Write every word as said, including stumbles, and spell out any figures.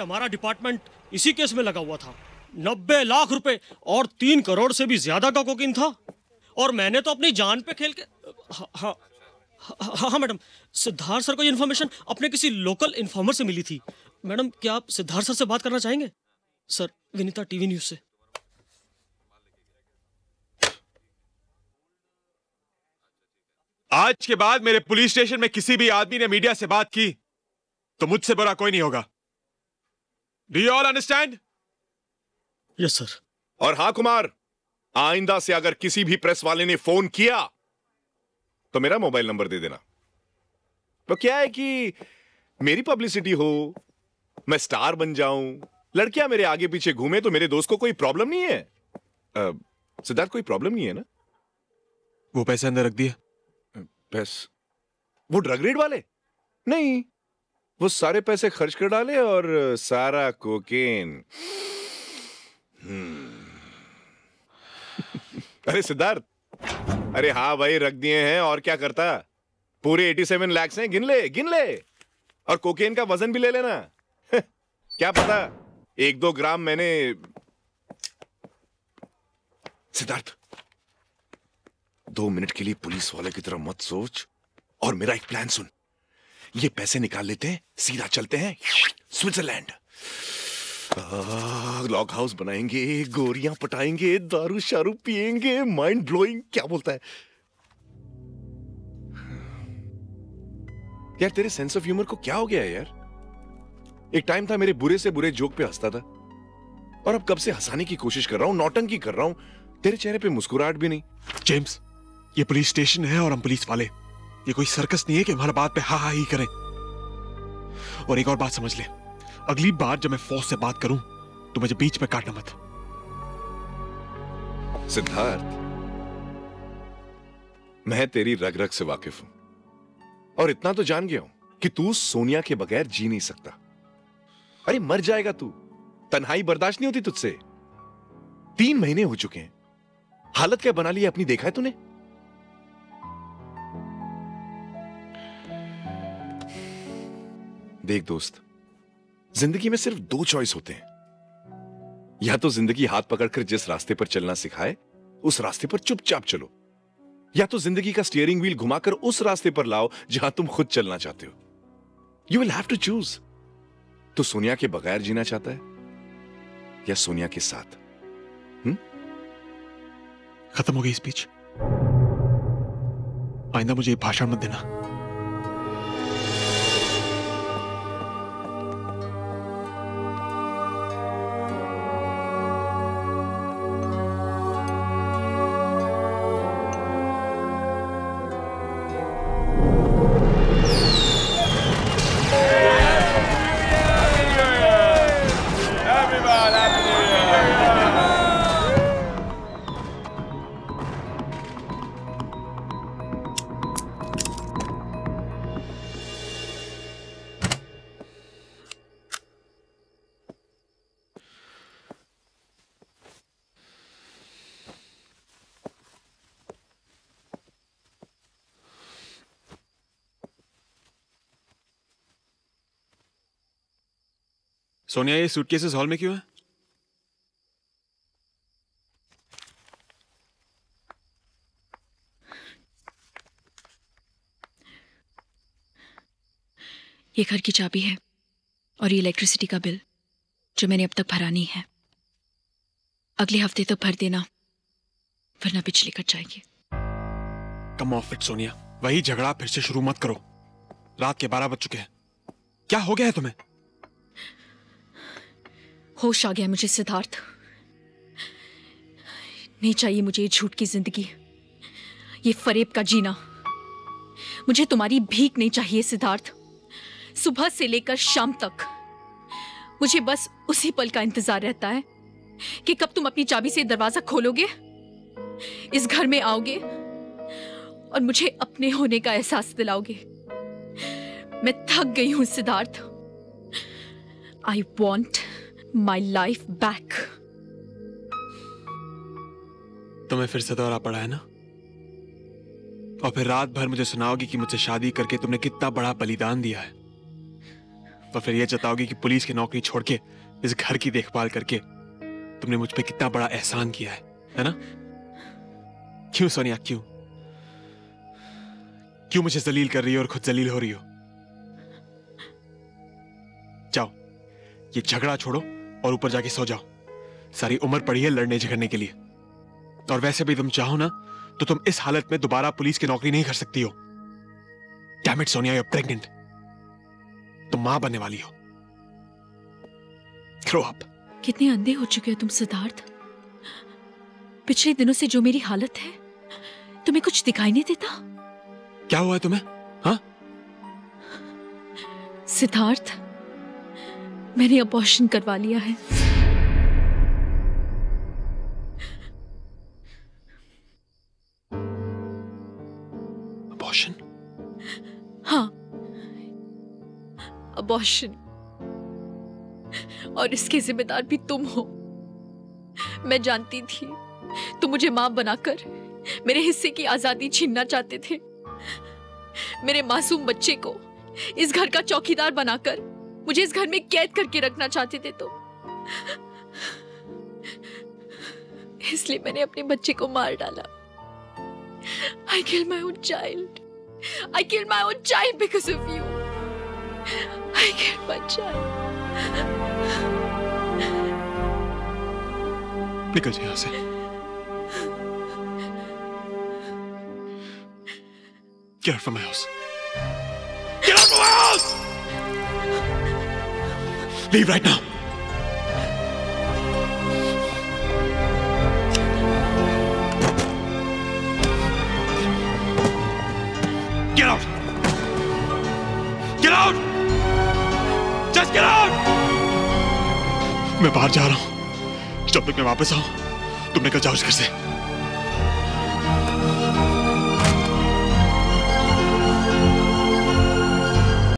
हमारा डिपार्टमेंट इसी केस में लगा हुआ था। नब्बे लाख रुपए और तीन करोड़ से भी ज्यादा का कोकीन था। और मैंने तो अपनी जान पे खेल के हाँ हाँ हाँ हाँ मैडम, सिद्धार्थ सर को ये इन्फॉर्मेशन अपने किसी लोकल इन्फॉर्मर से मिली थी। मैडम, क्या आप सिद्धार्थ सर से बात करना चाहेंगे? सर, विनीता टीवी न्यूज से। आज के बाद मेरे पुलिस स्टेशन में किसी भी आदमी ने मीडिया से बात की तो मुझसे बुरा कोई नहीं होगा। Do you all understand? Yes sir. और हाँ कुमार, आइंदा से अगर किसी भी प्रेस वाले ने फोन किया तो मेरा मोबाइल नंबर दे देना। तो क्या है कि मेरी पब्लिसिटी हो, मैं स्टार बन जाऊं, लड़कियां मेरे आगे पीछे घूमे तो मेरे दोस्त को कोई प्रॉब्लम नहीं है। सिद्धार्थ, कोई प्रॉब्लम नहीं है ना? वो पैसे अंदर रख दिए? पैसे? वो ड्रग रेड वाले? नहीं, वो सारे पैसे खर्च कर डाले और सारा कोकेन। हम्म। अरे सिद्धार्थ, अरे हाँ भाई, रख दिए हैं और क्या करता? पूरे सत्तासी लाख हैं, गिन ले गिन ले। और कोकेन का वजन भी ले लेना। क्या पता एक दो ग्राम मैंने। सिद्धार्थ, दो मिनट के लिए पुलिस वाले की तरह मत सोच और मेरा एक प्लान सुन। ये पैसे निकाल लेते हैं, सीधा चलते हैं स्विट्जरलैंड। लॉग हाउस बनाएंगे, गोरियां पटाएंगे, दारू शारू पिएंगे, माइंड ब्लोइंग। क्या बोलता है यार? तेरे सेंस ऑफ ह्यूमर को क्या हो गया है यार? एक टाइम था मेरे बुरे से बुरे जोक पे हंसता था, और अब कब से हंसाने की कोशिश कर रहा हूं, नौटंकी कर रहा हूं, तेरे चेहरे पे मुस्कुराहट भी नहीं। जेम्स, ये पुलिस स्टेशन है और हम पुलिस वाले। ये कोई सर्कस नहीं है कि हमारा बात पे हा हा ही करें। और एक और बात समझ ले, अगली बार जब मैं फौज से बात करूं तो मुझे बीच में काटना मत। सिद्धार्थ, मैं तेरी रग रग से वाकिफ हूं और इतना तो जान गया हूं कि तू सोनिया के बगैर जी नहीं सकता। अरे मर जाएगा तू, तन्हाई बर्दाश्त नहीं होती तुझसे। तीन महीने हो चुके हैं, हालत क्या बना ली है अपनी, देखा है तूने? देख दोस्त, जिंदगी में सिर्फ दो चॉइस होते हैं। या तो जिंदगी हाथ पकड़कर जिस रास्ते पर चलना सिखाए उस रास्ते पर चुपचाप चलो, या तो जिंदगी का स्टीयरिंग व्हील घुमाकर उस रास्ते पर लाओ जहां तुम खुद चलना चाहते हो। You will have to choose. तो सोनिया के बगैर जीना चाहता है या सोनिया के साथ? हुँ? खत्म हो गई स्पीच। आइंदा मुझे भाषण मत देना। सोनिया, ये सूटकेसेस हॉल में क्यों है? ये घर की चाबी है और ये इलेक्ट्रिसिटी का बिल जो मैंने अब तक भरा नहीं है। अगले हफ्ते तक भर देना, वरना बिजली कट जाएगी। कम ऑफ इट सोनिया, वही झगड़ा फिर से शुरू मत करो। रात के बारह बज चुके हैं। क्या हो गया है तुम्हें? होश आ गया मुझे सिद्धार्थ। नहीं चाहिए मुझे ये झूठ की जिंदगी, ये फरेब का जीना। मुझे तुम्हारी भीख नहीं चाहिए सिद्धार्थ। सुबह से लेकर शाम तक मुझे बस उसी पल का इंतजार रहता है कि कब तुम अपनी चाबी से दरवाजा खोलोगे, इस घर में आओगे और मुझे अपने होने का एहसास दिलाओगे। मैं थक गई हूं Siddharth. I want my life back. तुम्हें फिर से दौरा पड़ा है ना? और फिर रात भर मुझे सुनाओगी कि मुझसे शादी करके तुमने कितना बड़ा बलिदान दिया है। और फिर ये जताओगी कि पुलिस की नौकरी छोड़ के इस घर की देखभाल करके तुमने मुझ पे कितना बड़ा एहसान किया है, है ना? क्यों सोनिया, क्यों क्यों मुझे जलील कर रही हो और खुद जलील हो रही हो? जाओ, ये झगड़ा छोड़ो और ऊपर जाके सो जाओ। सारी उम्र पड़ी है लड़ने झगड़ने के लिए। और वैसे भी तुम चाहो ना तो तुम इस हालत में दोबारा पुलिस की नौकरी नहीं कर सकती हो। Damn it, Sonia, you're pregnant. तुम मां बनने वाली हो। Grow up. कितने अंधे हो चुके हो तुम सिद्धार्थ। पिछले दिनों से जो मेरी हालत है, तुम्हें कुछ दिखाई नहीं देता? क्या हुआ है तुम्हें? हाँ? सिद्धार्थ, मैंने अबॉर्शन करवा लिया है। अबॉर्शन? हाँ, अबॉर्शन। और इसके जिम्मेदार भी तुम हो। मैं जानती थी तुम मुझे मां बनाकर मेरे हिस्से की आजादी छीनना चाहते थे। मेरे मासूम बच्चे को इस घर का चौकीदार बनाकर मुझे इस घर में कैद करके रखना चाहते थे तुम। इसलिए मैंने अपने बच्चे को मार डाला। I killed my own child. I killed my own child because of you. I killed my child. निकल जाए यहाँ से। Get out from my house. Get out from my house! Leave right now. Get out! Get out! Just get out! मैं बाहर जा रहा हूं। जब तक मैं वापस आऊं, तुम निकल जाओ इस घर से।